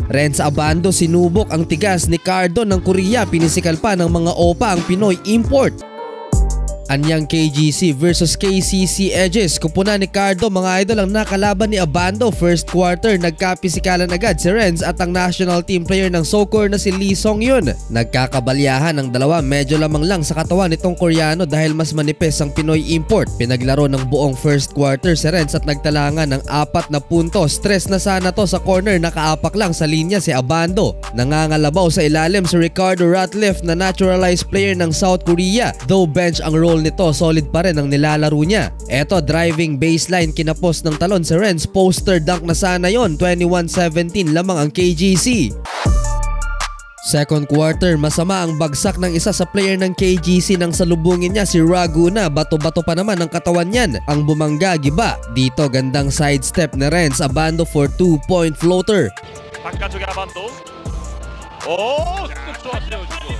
Renz Abando sinubok ang tigas ni Cardo ng Korea, pinisikal pa ng mga OPA ang Pinoy import. Anyang KGC versus KCC Edges. Kupunan ni Cardo mga idol ang nakalaban ni Abando. First quarter nagkapisikalan agad si Renz at ang national team player ng soccer na si Lee Song-yun. Nagkakabalyahan ang dalawa, medyo lamang lang sa katawan nitong Koreano dahil mas manipis ang Pinoy import. Pinaglaro ng buong first quarter si Renz at nagtalangan ng 4 na puntos. Stress na sana to sa corner, nakaapak lang sa linya si Abando. Nangangalabaw sa ilalim si Ricardo Ratliff na naturalized player ng South Korea. Though bench ang role nito, solid pa rin ang nilalaro niya. Eto, driving baseline, kinapos ng talon si Renz. Poster dunk na sana yon. 21-17 lamang ang KGC. Second quarter, masama ang bagsak ng isa sa player ng KGC nang salubungin niya si Raguna. Bato-bato pa naman ang katawan niyan. Ang bumangga, giba. Dito gandang sidestep ni Renz Abando for 2-point floater. 바깥쪽에 아반도. 오, 스톱 좋았어요 지금.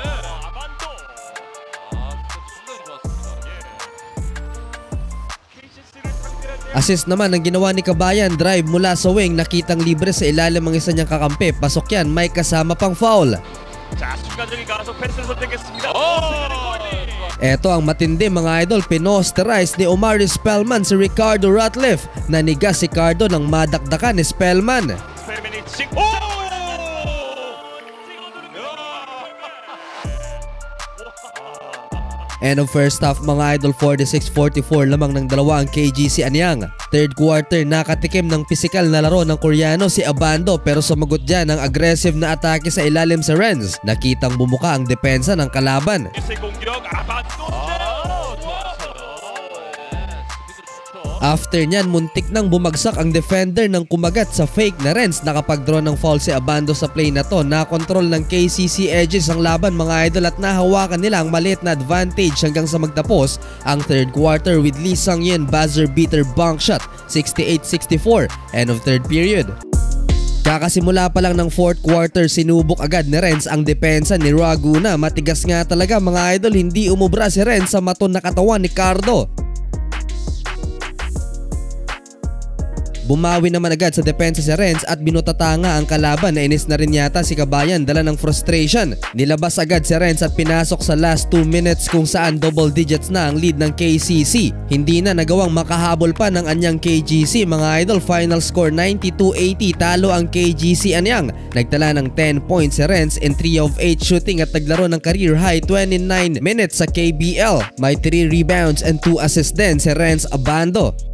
Assist naman ang ginawa ni Kabayan, drive mula sa wing, nakitang libre sa ilalim ang isa niyang kakampi. Pasok yan, may kasama pang foul. Eto ang matindi mga idol, pinosterize ni Omari Spellman si Ricardo Ratliff. Nanigas si Cardo nang madakdakan ni Spellman. End of first half mga idol, 46-44 lamang ng dalawa ang KGC Anyang. Third quarter, nakatikim ng pisikal na laro ng Koreano si Abando pero sumagot dyan ang aggressive na atake sa ilalim sa Renz. Nakitang bumuka ang depensa ng kalaban. After nyan, muntik nang bumagsak ang defender ng kumagat sa fake na Renz. Nakapag-draw ng foul si Abando sa play na to. Nakontrol ng KCC Edges ang laban mga idol at nahawakan nila ang maliit na advantage hanggang sa magtapos ang third quarter with Lee Sung-yin buzzer beater bank shot, 68-64, end of third period. Kakasimula pa lang ng fourth quarter, sinubok agad ni Renz ang depensa ni Raguna. Matigas nga talaga mga idol, hindi umubra si Renz sa maton na katawan ni Cardo. Bumawi naman agad sa depensa si Renz at binutatanga ang kalaban. Nainis na rin yata si Kabayan, dala ng frustration. Nilabas agad si Renz at pinasok sa last 2 minutes kung saan double digits na ang lead ng KCC. Hindi na nagawang makahabol pa ng Anyang KGC mga idol. Final score 92-80, talo ang KGC Anyang. Nagtala ng 10 points si Renz in 3 of 8 shooting at naglaro ng career high 29 minutes sa KBL. May 3 rebounds and 2 assists din si Renz Abando.